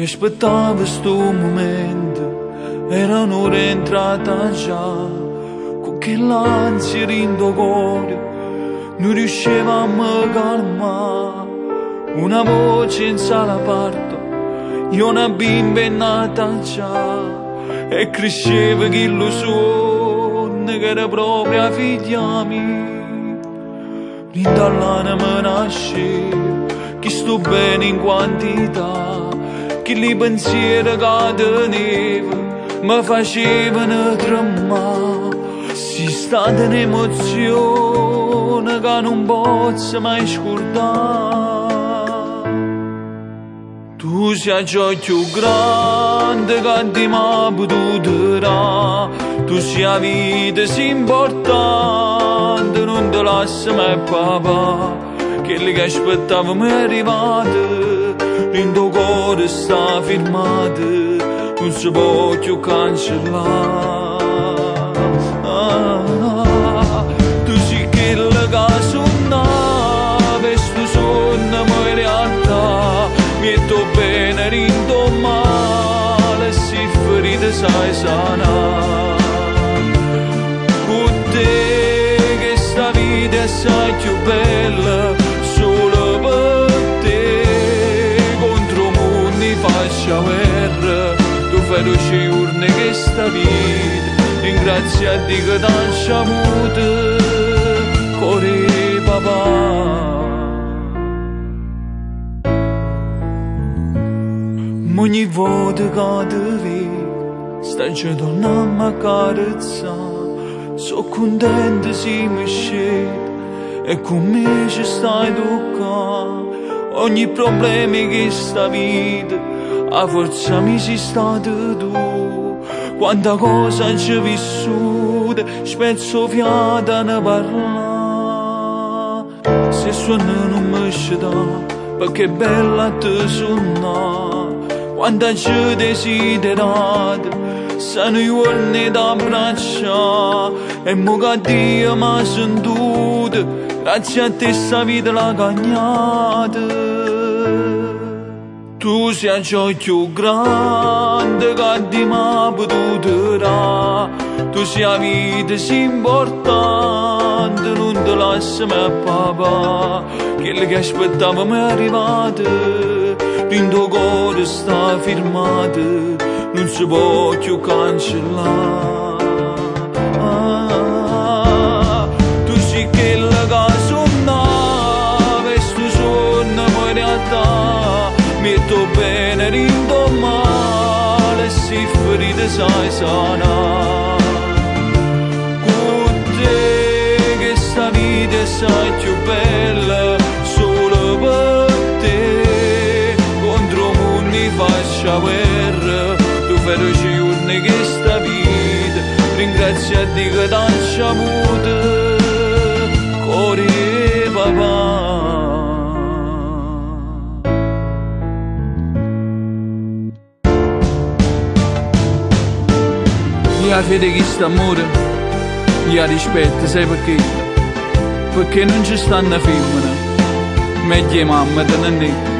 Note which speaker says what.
Speaker 1: aspettavo sto momento, era un'ora entrata già, con che l'ansia rindo cuore, non riusciva a me calmare. Una voce in sala parto, io una bimba è nata già, e cresceva che lo sogno che era proprio figlia mia. Rindallana me nasce, che sto bene in quantità, che li pensieri che tenevo mi facevano tremare. Si stata un'emozione che non posso mai scordare. Tu sei ciò più grande che ti mi potuto dare, tu sei la vita sì importante, non te lascio mai papà, quelli che aspettavo mi è arrivato, in tuo cuore sta firmato, non si può più cancellare. Tu sei quella che suonava e sto sogno ma in realtà mi sto bene, rindo male, si ferita sai sanare. Con te che sta vita è assai più bella, solo per te contro mondi faccia guerra. Tu fai 12 urne che sta vita, ringrazia a Dio che t'ha sciamuto, cuore papà. Ogni volta che ti vedo, stai già tornando a carezzare, so contenta se mi scende e con me ci stai toccando. Ogni problema che sta vita, a forza mi sei stata tu. Quanta cosa ci vissuta, spezzo fiata ne parla. Se suona non mi sceda, perché è bella te suona. Quanta ci desiderata, se noi vuole d'abbraccia, e mo che Dio m'ha sentito, grazie a te sta vita l'ha cagnata. Tu sei ciò più grande che ti m'ha potuto dare, tu sei la vita sì importante, non te lascio mai papà, quello che aspettavo mi è arrivato, in tuo cuore sta firmato, non si può più cancellare. Tu sei quella che suonava e sto sogno ma in realtà mi sto bene, rindo male, si ferita sai sanare. Con te che sta vita è sai più bella, solo per te contro mondi faccia guerra. Tu fai 12 urne che sta vita, ringrazia a Dio che t'ha sciamuto, cuore papà. La fede che sta amore, io rispetto, sai perché? Perché non ci stanno femmine, meglio mamma te ne